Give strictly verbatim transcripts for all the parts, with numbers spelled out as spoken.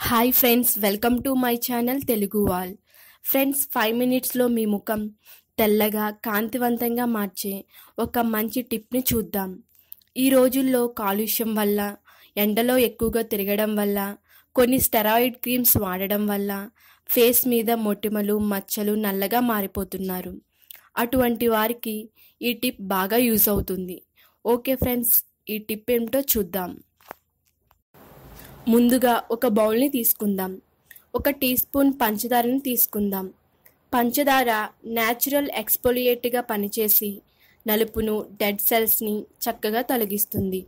Hi friends, welcome to my channel Telugu వాల్. Friends, five మినిట్స్లో మీ ముఖం తెల్లగా కాంతివంతంగా మార్చే ఒక మంచి టిప్ని చూద్దాం. ఈ రోజుల్లో కాలుష్యం వల్ల, ఎండలో ఎక్కువగా తిరగడం వల్ల, కొన్ని స్టెరాయిడ్ క్రీమ్స్ వాడడం వల్ల ఫేస్ మీద మొటిమలు, మచ్చలు నల్లగా మారిపోతున్నారు. అటువంటి వారికి ఈ టిప్ బాగా యూజ్ అవుతుంది. ఓకే ఫ్రెండ్స్, ఈ టిప్ ఏమిటో చూద్దాం. ముందుగా ఒక బౌల్ని తీసుకుందాం. ఒక టీ స్పూన్ పంచదారని తీసుకుందాం. పంచదార న్యాచురల్ ఎక్స్ఫోలియేట్గా పనిచేసి నలుపును, డెడ్ సెల్స్ని చక్కగా తొలగిస్తుంది.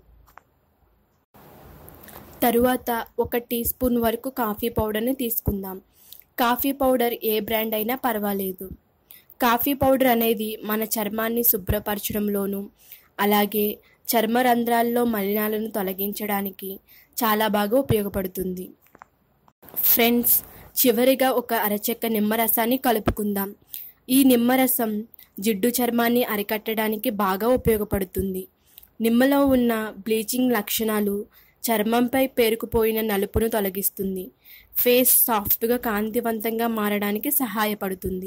తరువాత ఒక టీ స్పూన్ వరకు కాఫీ పౌడర్ని తీసుకుందాం. కాఫీ పౌడర్ ఏ బ్రాండ్ అయినా పర్వాలేదు. కాఫీ పౌడర్ అనేది మన చర్మాన్ని శుభ్రపరచడంలోనూ, అలాగే చర్మ రంధ్రాల్లో మలినాలను తొలగించడానికి చాలా బాగా ఉపయోగపడుతుంది. ఫ్రెండ్స్, చివరిగా ఒక అరచెక్క నిమ్మరసాన్ని కలుపుకుందాం. ఈ నిమ్మరసం జిడ్డు చర్మాన్ని అరికట్టడానికి బాగా ఉపయోగపడుతుంది. నిమ్మలో ఉన్న బ్లీచింగ్ లక్షణాలు చర్మంపై పేరుకుపోయిన నలుపును తొలగిస్తుంది. ఫేస్ సాఫ్ట్గా కాంతివంతంగా మారడానికి సహాయపడుతుంది.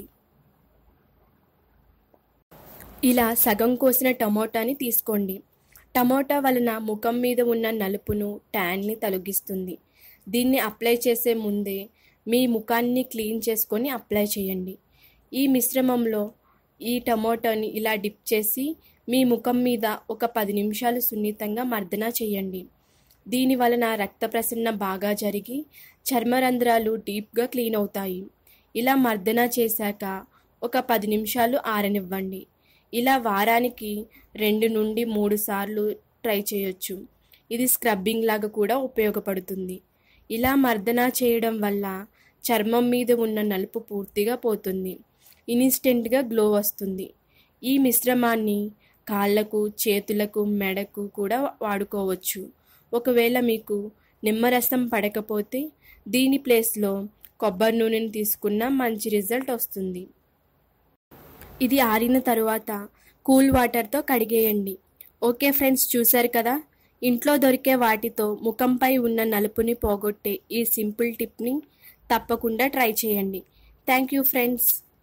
ఇలా సగం కోసిన టమోటాని తీసుకోండి. టమోటా వలన ముఖం మీద ఉన్న నలుపును, ట్యాన్ని తొలగిస్తుంది. దీన్ని అప్లై చేసే ముందే మీ ముఖాన్ని క్లీన్ చేసుకొని అప్లై చేయండి. ఈ మిశ్రమంలో ఈ టమోటాని ఇలా డిప్ చేసి మీ ముఖం మీద ఒక పది నిమిషాలు సున్నితంగా మర్దన చేయండి. దీని వలన రక్త ప్రసరణ బాగా జరిగి చర్మరంధ్రాలు డీప్గా క్లీన్ అవుతాయి. ఇలా మర్దన చేశాక ఒక పది నిమిషాలు ఆరనివ్వండి. ఇలా వారానికి రెండు నుండి మూడు సార్లు ట్రై చేయొచ్చు. ఇది స్క్రబ్బింగ్ లాగా కూడా ఉపయోగపడుతుంది. ఇలా మర్దన చేయడం వల్ల చర్మం మీద ఉన్న నలుపు పూర్తిగా పోతుంది. ఇన్స్టెంట్గా గ్లో వస్తుంది. ఈ మిశ్రమాన్ని కాళ్ళకు, చేతులకు, మెడకు కూడా వాడుకోవచ్చు. ఒకవేళ మీకు నిమ్మరసం పడకపోతే దీని ప్లేస్లో కొబ్బరి నూనెని తీసుకున్న మంచి రిజల్ట్ వస్తుంది. ఇది ఆరిన తరువాత కూల్ వాటర్తో కడిగేయండి. ఓకే ఫ్రెండ్స్, చూశారు కదా, ఇంట్లో దొరికే వాటితో ముఖంపై ఉన్న నలుపుని పోగొట్టే ఈ సింపుల్ టిప్ని తప్పకుండా ట్రై చేయండి. Thank you friends.